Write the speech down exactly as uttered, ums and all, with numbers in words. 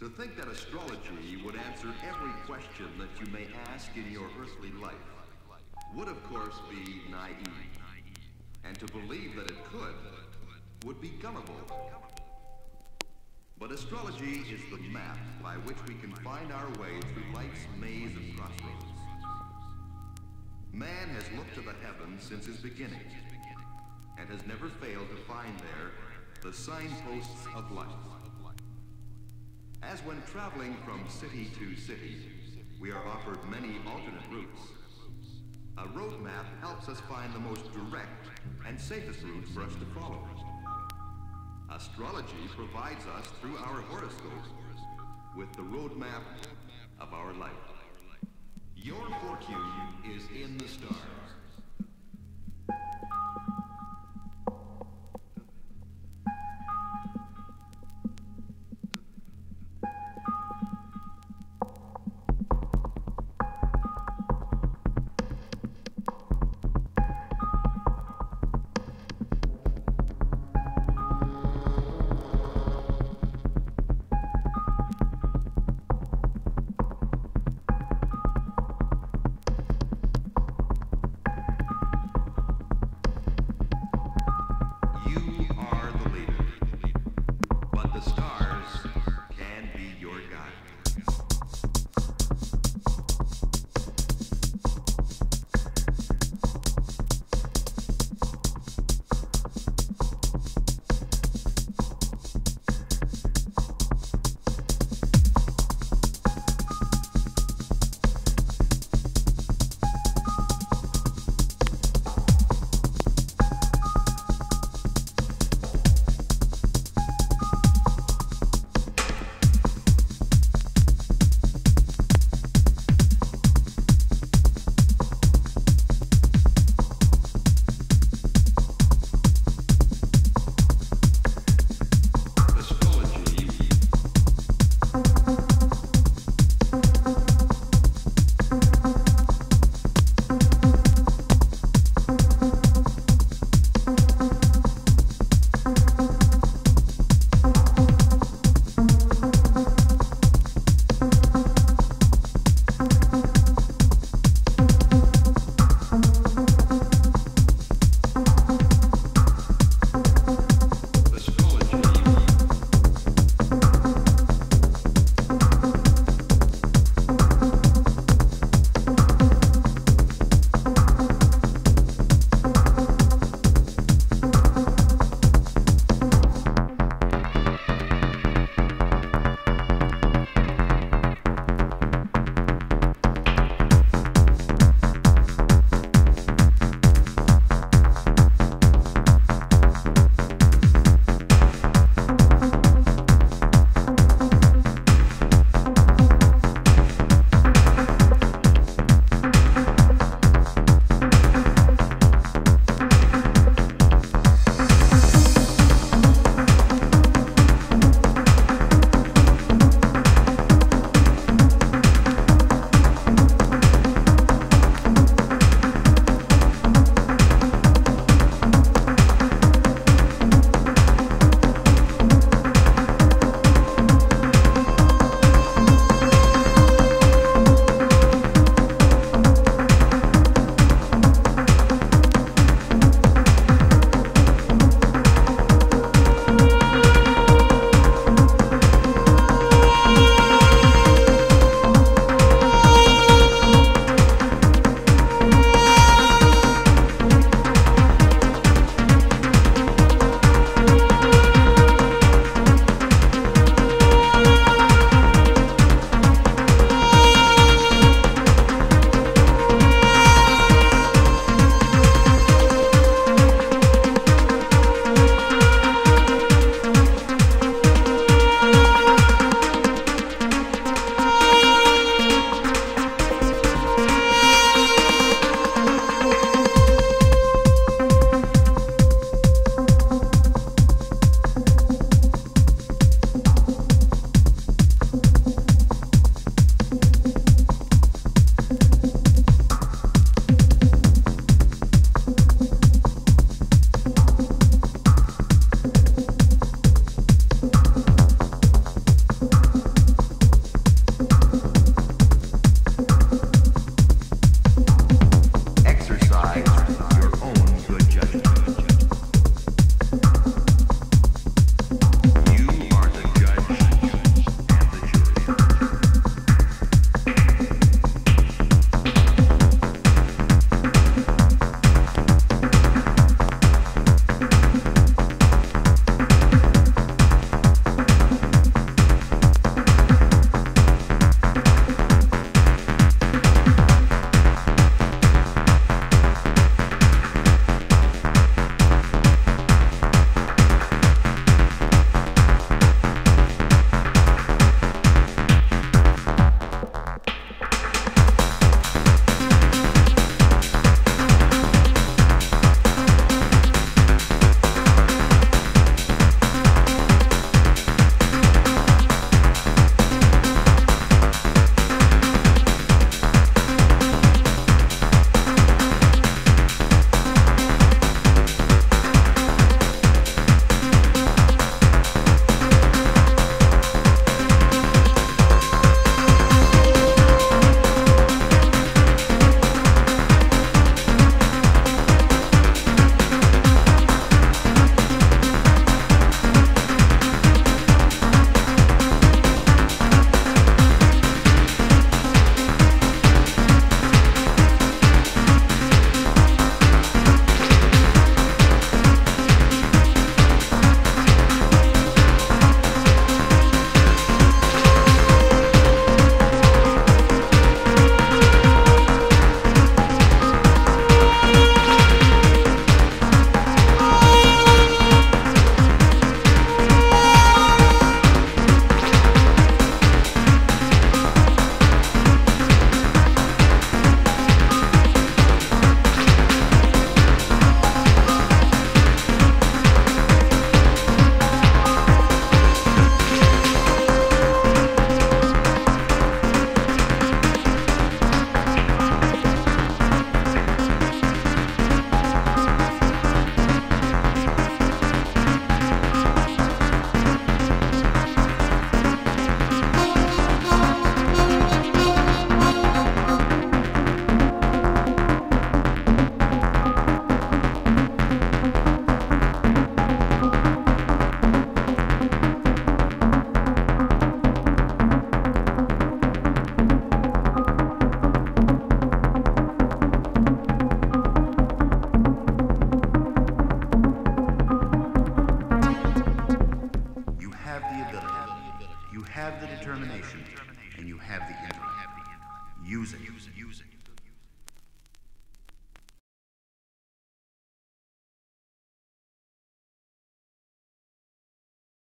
To think that astrology would answer every question that you may ask in your earthly life would of course be naive. And to believe that it could would be gullible. But astrology is the map by which we can find our way through life's maze of crossroads. Man has looked to the heavens since his beginning, and has never failed to find there the signposts of life. As when traveling from city to city, we are offered many alternate routes. A road map helps us find the most direct and safest route for us to follow. Astrology provides us, through our horoscopes, with the roadmap of our life. Your fortune is in the stars. have the ability, you have the determination, and you have the intellect. Use it. Use it. Use it.